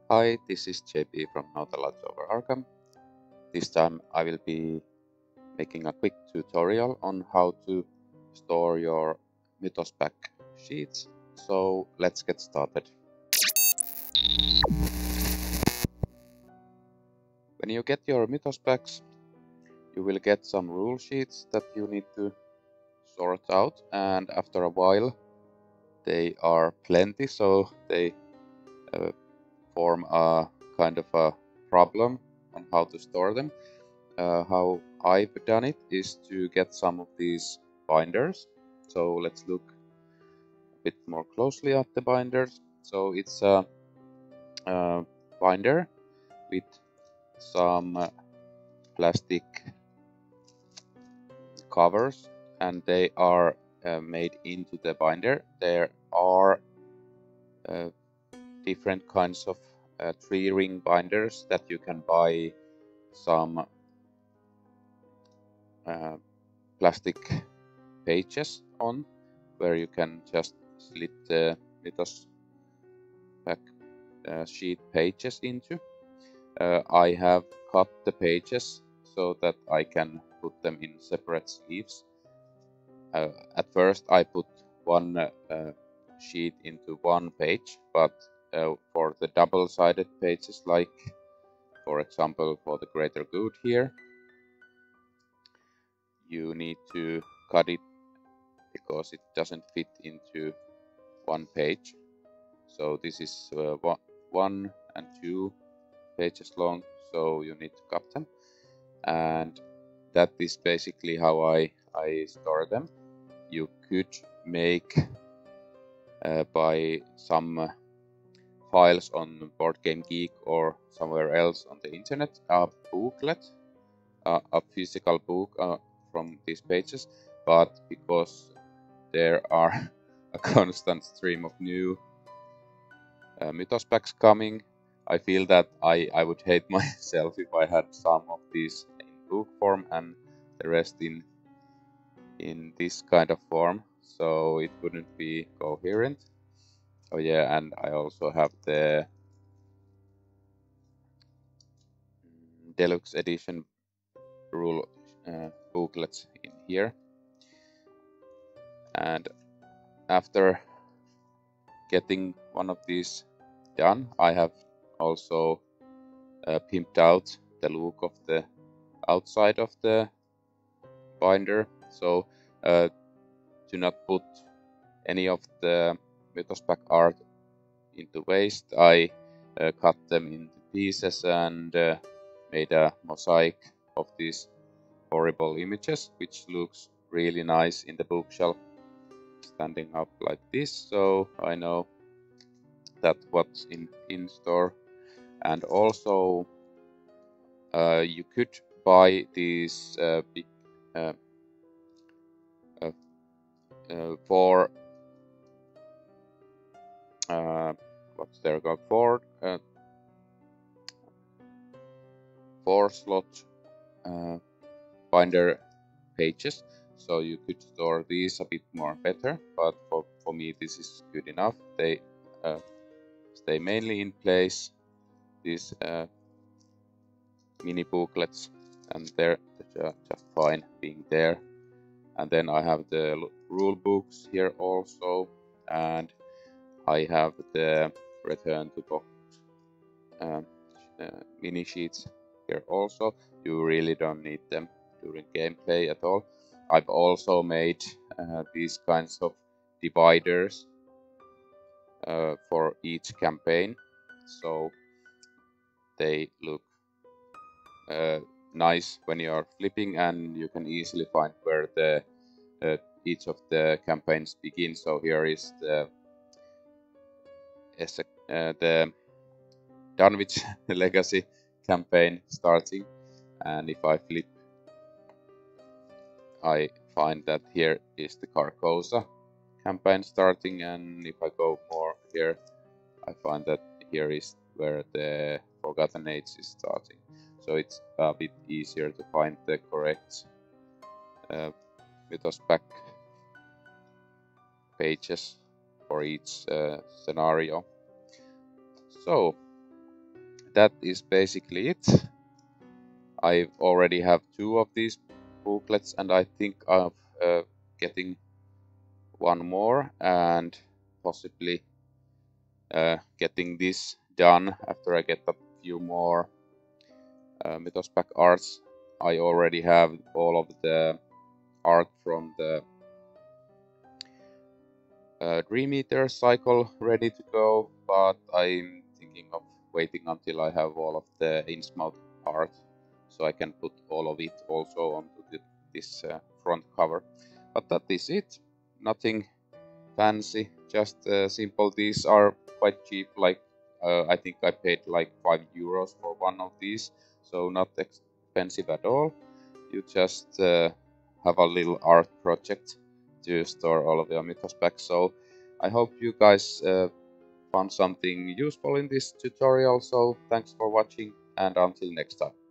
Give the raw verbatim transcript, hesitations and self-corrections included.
Hi, this is J P from Knowledge over Arkham. This time I will be making a quick tutorial on how to store your Mythos pack sheets. So let's get started. When you get your Mythos packs, you will get some rule sheets that you need to sort out, and after a while they are plenty, so they uh, form a kind of a problem on how to store them. Uh, how I've done it is to get some of these binders. So let's look a bit more closely at the binders. So it's a, a binder with some uh, plastic covers, and they are uh, made into the binder. There are uh, different kinds of uh, three ring binders that you can buy some uh, plastic pages on, where you can just slit the Mythos pack uh, sheet pages into. Uh, I have cut the pages so that I can put them in separate sleeves. Uh, at first I put one uh, uh, sheet into one page, but uh, for the double-sided pages, like for example for the greater good here, you need to cut it because it doesn't fit into one page. So this is uh, one and two pages long, so you need to cut them, and that is basically how I, I store them. You could make uh, by some uh, files on Board Game Geek or somewhere else on the internet a booklet, uh, a physical book uh, from these pages, but because there are a constant stream of new uh, Mythos packs coming, I feel that I, I would hate myself if I had some of these in book form and the rest in in this kind of form, so it wouldn't be coherent. Oh yeah, and I also have the deluxe edition rule uh, booklets in here. And after getting one of these done, I have also uh, pimped out the look of the outside of the binder. So uh, to not put any of the Mythos pack art into waste, I uh, cut them into pieces and uh, made a mosaic of these horrible images, which looks really nice in the bookshelf standing up like this. So I know that what's in in store. And also uh, you could buy these uh, big uh, uh, uh, for uh, what's there called for uh, four slot uh, binder pages, so you could store these a bit more better, but for, for me this is good enough. They uh, stay mainly in place, these uh, mini booklets, and they're just fine being there. And then I have the rule books here also, and I have the return to box uh, uh, mini sheets here also. You really don't need them during gameplay at all. I've also made uh, these kinds of dividers uh, for each campaign, so they look uh, nice when you are flipping, and you can easily find where the uh, each of the campaigns begin. So here is the uh, the Dunwich Legacy campaign starting, and if I flip, I find that here is the Carcosa campaign starting, and if I go more here, I find that here is where the Forgotten Age is starting. So it's a bit easier to find the correct uh, Mythos pack pages for each uh, scenario. So that is basically it. I already have two of these booklets, and I think I'm uh, getting one more, and possibly uh, getting this done after I get a few more uh, Mythos pack arts. I already have all of the art from the uh, Dream Eater cycle ready to go, but I'm thinking of waiting until I have all of the Innsmouth art, so I can put all of it also onto the, this uh, front cover. But that is it. Nothing fancy, just uh, simple. These are quite cheap, like uh, I think I paid like five euros for one of these, so not expensive at all. You just uh, have a little art project to store all of your Mythos packs. So I hope you guys uh, found something useful in this tutorial. So thanks for watching, and until next time.